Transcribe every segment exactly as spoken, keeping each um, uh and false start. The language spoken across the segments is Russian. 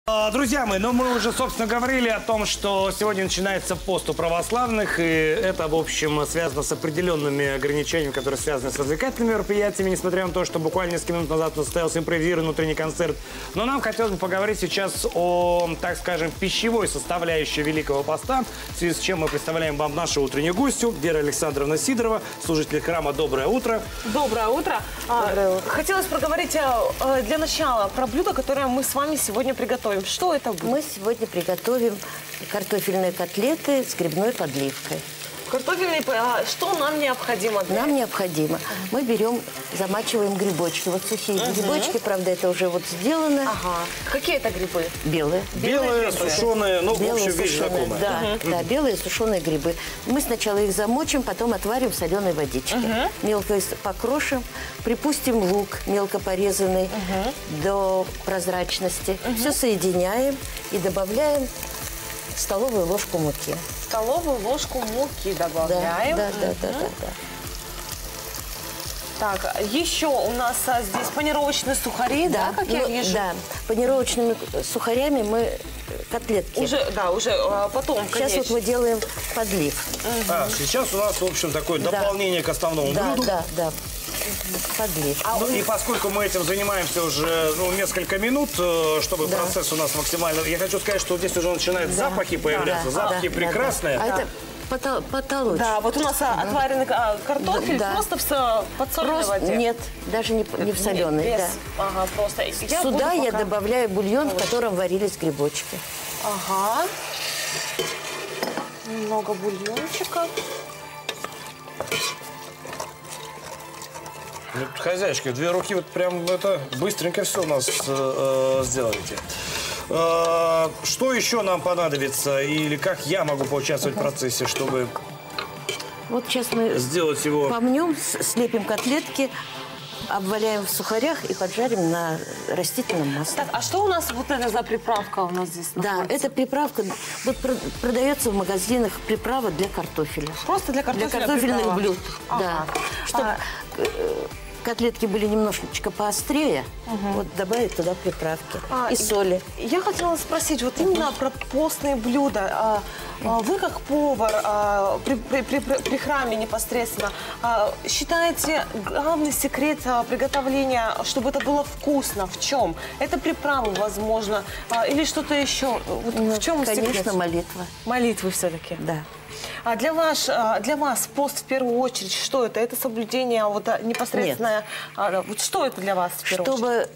Друзья мои, ну мы уже, собственно, говорили о том, что сегодня начинается пост у православных, и это, в общем, связано с определенными ограничениями, которые связаны с развлекательными мероприятиями, несмотря на то, что буквально несколько минут назад состоялся импровизированный внутренний концерт. Но нам хотелось бы поговорить сейчас о, так скажем, пищевой составляющей Великого Поста, в связи с чем мы представляем вам нашу утреннюю гостью, Вера Александровна Сидорова, служитель храма. Доброе утро. Доброе утро. Доброе утро. Хотелось проговорить для начала про блюдо, которое мы с вами сегодня приготовим. Что это будет? Мы сегодня приготовим картофельные котлеты с грибной подливкой. Картофельные, а что нам необходимо? Для... Нам необходимо. Мы берем, замачиваем грибочки. Вот сухие uh-huh. грибочки, правда, это уже вот сделано. Ага. Какие это грибы? Белые. Белые, белые сушеные, ну, белые, в общем, вещь знакомая. Да, uh-huh. да, белые сушеные грибы. Мы сначала их замочим, потом отварим в соленой водичке. Uh-huh. Мелко покрошим, припустим лук, мелко порезанный uh-huh. до прозрачности. Uh-huh. Все соединяем и добавляем столовую ложку муки. Столовую ложку муки добавляем. Да, да, да, да, да, да. Так, еще у нас а, здесь панировочные сухари, да, да как я ну, вижу? Да, панировочными сухарями мы котлетки. Уже, да, уже а, потом, Сейчас конечно. вот мы делаем подлив. Угу. А, сейчас у нас, в общем, такое да. дополнение к основному да, блюду. Да, да, да. Подлив. А, ну и поскольку мы этим занимаемся уже ну, несколько минут, чтобы да. процесс у нас максимально... Я хочу сказать, что здесь уже начинают да. запахи появляться. Да. Запахи да. прекрасные. Да, да. А это потолочь. Да, вот у нас да. отваренный картофель да. просто в подсоленной воде. Нет, даже не, не в соленой. Без, да. Ага, просто. Я Сюда я пока... добавляю бульон, в котором варились грибочки. Ага. Немного бульончика. Ну, хозяйочка, две руки вот прям это быстренько все у нас э, сделаете. Э, что еще нам понадобится или как я могу поучаствовать uh-huh. в процессе, чтобы вот сейчас мы сделать его? Помнем, слепим котлетки, обваляем в сухарях и поджарим на растительном масле. Так, а что у нас вот это за приправка у нас здесь находится? Да, это приправка. Вот продается в магазинах приправа для картофеля. Просто для картофеля? Для картофельных приправа. блюд. Ага. Да. Чтобы а... котлетки были немножечко поострее, угу. вот добавить туда приправки а, и соли. Я хотела спросить, вот именно про постные блюда. А, а, вы как повар а, при, при, при, при храме непосредственно а, считаете главный секрет а, приготовления, чтобы это было вкусно? В чем? Это приправы, возможно, а, или что-то еще? Вот ну, в чем конечно, секрет? молитва. Молитвы все-таки? Да. А для, ваш, для вас пост в первую очередь, что это? Это соблюдение вот, непосредственно... А, вот что это для вас в первую Чтобы очередь?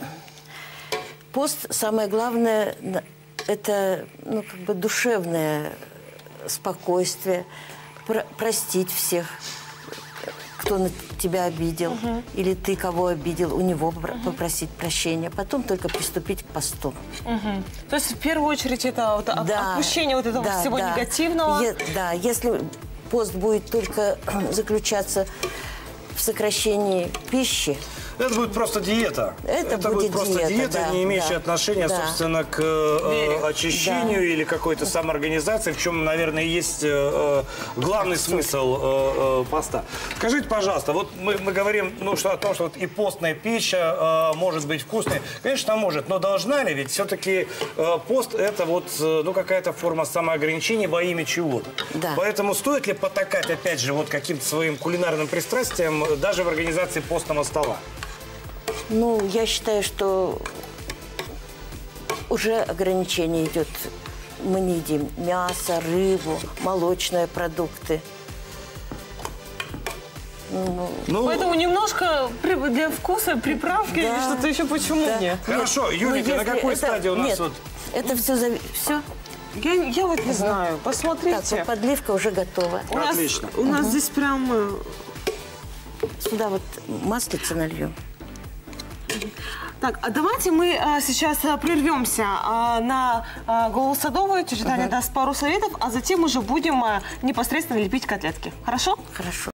Пост, самое главное, это ну, как бы душевное спокойствие, про простить всех, кто на тебя обидел, угу. или ты кого обидел, у него угу. попросить прощения, потом только приступить к посту. Угу. То есть в первую очередь это вот, да, отпущение вот этого да, всего да. негативного? Е да, если пост будет только заключаться в сокращении пищи, это будет просто диета. Это, это будет, будет просто диета, диета да, не имеющая да, отношения, да. собственно, к э, очищению да. или какой-то самоорганизации, в чем, наверное, есть э, главный смысл э, э, поста. Скажите, пожалуйста, вот мы, мы говорим ну, что, о том, что вот и постная пища э, может быть вкусной. Конечно, может, но должна ли? Ведь все-таки э, пост – это вот, э, ну, какая-то форма самоограничения во имя чего-то. Да. Поэтому стоит ли потакать, опять же, вот каким-то своим кулинарным пристрастием даже в организации постного стола? Ну, я считаю, что уже ограничение идет. Мы не едим мясо, рыбу, молочные продукты. Ну, ну, поэтому немножко для вкуса приправки да, или что-то еще, почему да. нет? Хорошо, Юлика, на какой это, стадии у нас нет, вот? Это все зави... все? Я, я вот не угу. знаю, посмотрите. Так, вот подливка уже готова. У нас, Отлично. У нас угу. здесь прям... Сюда вот маслица нальем. Так, а давайте мы а, сейчас а, прервемся а, на а, Голосадовую, тетя Таня uh-huh. даст пару советов, а затем уже будем а, непосредственно лепить котлетки. Хорошо? Хорошо.